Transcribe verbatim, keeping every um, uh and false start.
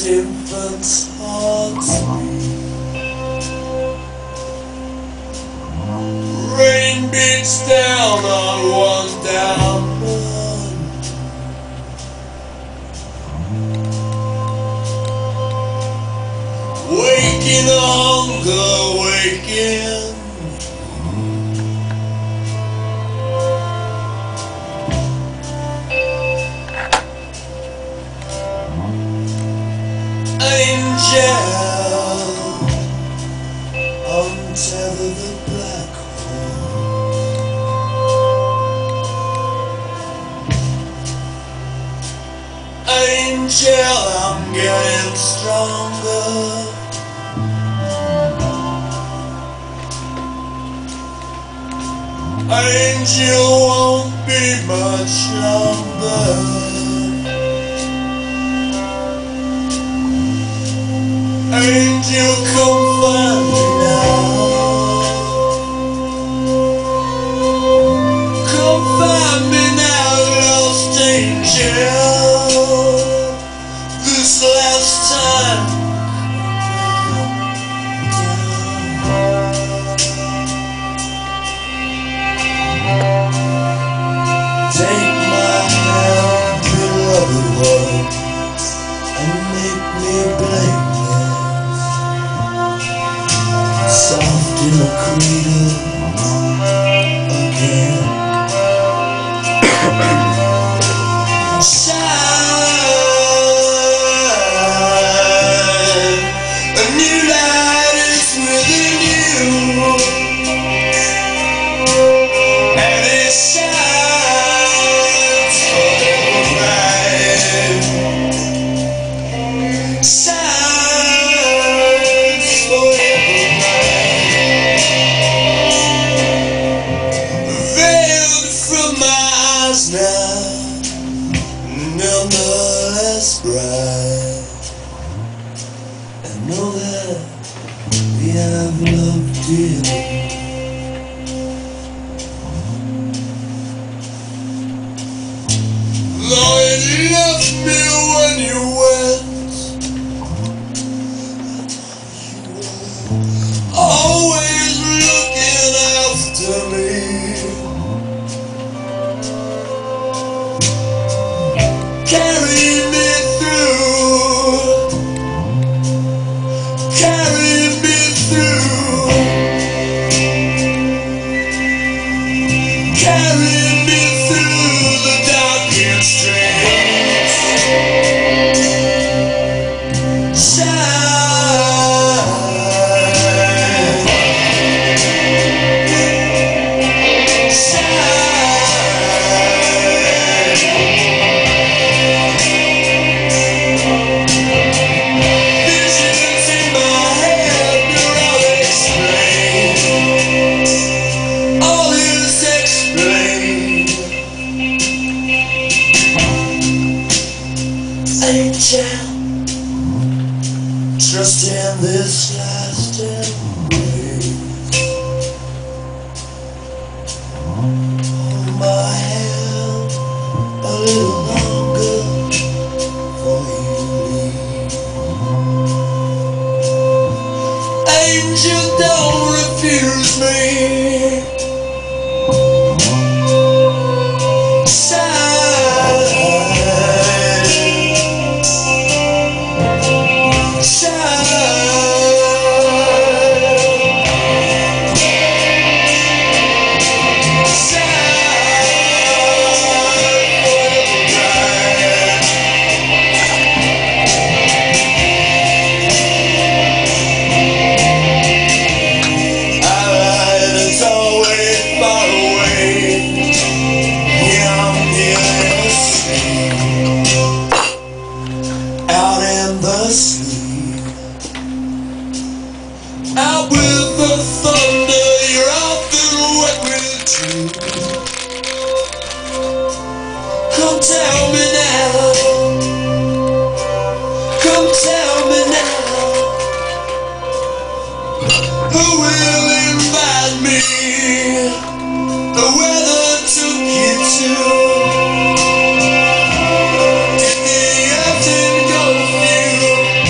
infant's heart beat. Rain beats down on one down one. Waking hunger, waking. Angel, untether the black hole. Angel, I'm getting stronger. Angel won't be much longer. Angel, come find me now. Come find me now, lost angel. This last time. Take my hand, beloved one, and make me blameless. Soft in the cradle again. Shine, a new light is within you, and it shines forever bright. Shines forever. Now, nonetheless bright, and know that we have loved dearly. Lord, you left me when you went. Always looking after me. Carry me through, carry me through, carry me through the darkest streets. Shine, shine. Angel, trust in this last embrace. Hold my hand a little longer before you leave. Angel, don't refuse me. Out with the thunder, you're often wet with tears. Come tell me now, come tell me now, who will invite me? The weather took you to. Did the earth engulf you?